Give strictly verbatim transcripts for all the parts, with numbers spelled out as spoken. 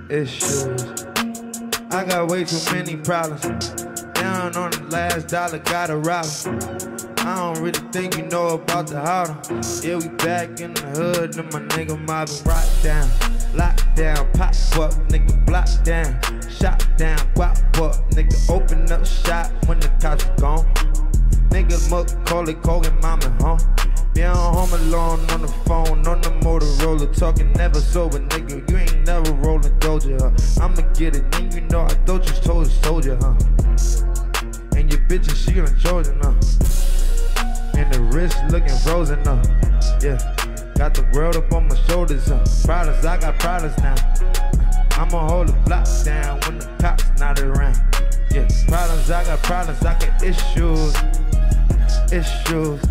issues. I got way too many problems. Down on the last dollar, gotta rob 'em. I don't really think you know about the Harlem. Yeah, we back in the hood, and my nigga mobbing rock down. Lock down, pop up, nigga block down. Shot down, guap up, nigga open up shop when the cops are gone. Nigga muck, call it Kogan, mama, huh? Yeah, I'm home alone on the phone, on the Motorola, talking never sober, nigga. You ain't never rolling Doja, huh? I'ma get it, then you know I thought you told a soldier, huh? And your bitch is she done chosen, huh? And the wrist looking frozen, huh? Yeah, got the world up on my shoulders, huh? Problems, I got problems now. I'ma hold the block down when the cops not around. Yeah, problems, I got problems, I got issues, issues.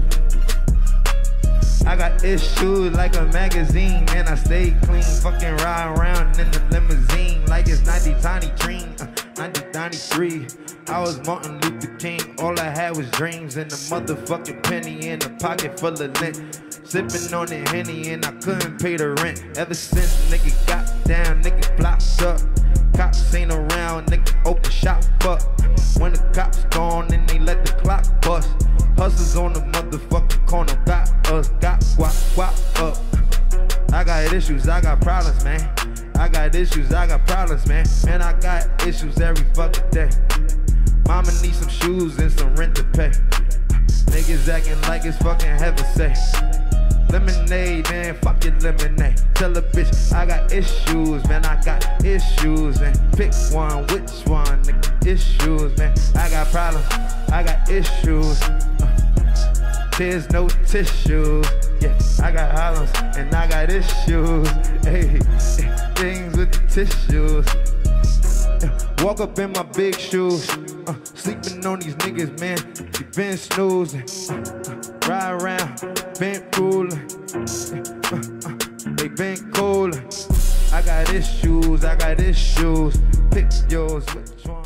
I got issues like a magazine, man. I stay clean, fucking ride around in the limousine like it's nineteen ninety-three, uh, nineteen ninety-three. I was Martin Luther King, all I had was dreams and a motherfucking penny in a pocket full of lint. Sipping on the Henny and I couldn't pay the rent. Ever since nigga got down, nigga blocked up. Cops ain't around, nigga open shop up. When the cops gone, then they let the clock bust. Hustlers on the motherfucking corner, got us, got guap, guap up. I got issues, I got problems, man. I got issues, I got problems, man. Man, I got issues every fucking day. Mama needs some shoes and some rent to pay. Niggas acting like it's fucking heaven say. Lemonade, man, fuck your lemonade. Tell a bitch I got issues, man, I got issues, man. Pick one, which one, nigga, issues, man. I got problems, I got issues. Uh, there's no tissues. Yeah, I got problems and I got issues. Hey, things with the tissues. Yeah, walk up in my big shoes. Uh, sleeping on these niggas, man. You been snoozing. Uh, uh, ride around, been coolin'. Uh, uh, they been coolin'. I got issues, I got issues. Pick yours, which one?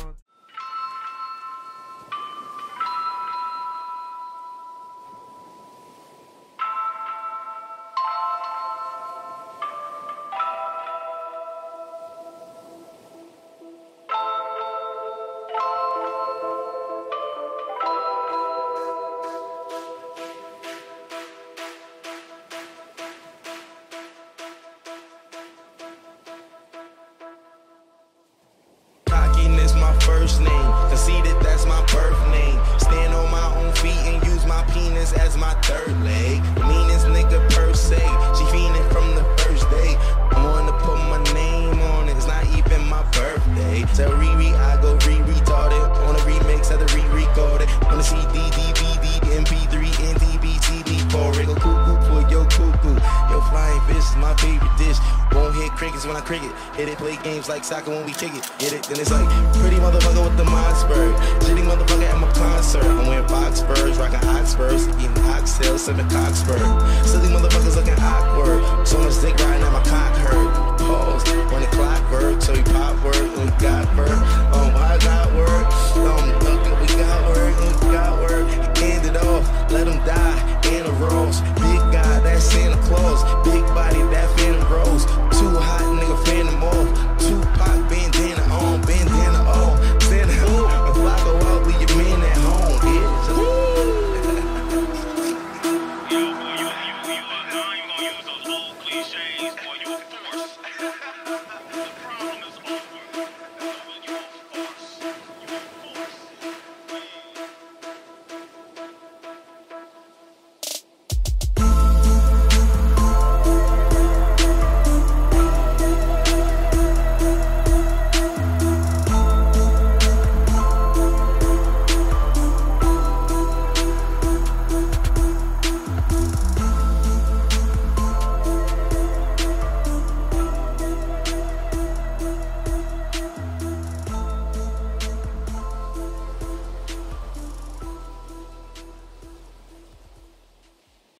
First name, conceited, that's my birth name. Stand on my own feet and use my penis as my third leg. The meanest nigga per se, she fiending from the first day. I wanna put my name on it, it's not even my birthday. Tell Riri I go re-retarded, on a remix of the re-recorded. On the C D, D V D, M P three, N T B, T V four. Go cuckoo for your cuckoo. Yo, flying fish is my favorite dish. Won't hit crickets when I cricket. Hit it, play games like soccer when we kick it. Hit it, then it's like pretty motherfucker with the Mossberg. Shitty motherfucker at my concert. I'm wearing box spurs, rocking Oxfords, eating oxtails, sipping Coxburg. Silly motherfuckers looking awkward. So much dick riding at my cock hurt. Pause when the clock work, so we pop work and we got work. Um, why not work? Um, okay, we got work and we got work. End it off, let them die in a rose. Big guy, that's Santa Claus. Big body, that Phantom Rose. Too hot, nigga, Phantom off. Tupac, bandana on, bandana off. Santa home, if I go out, leave your man at home, bitch.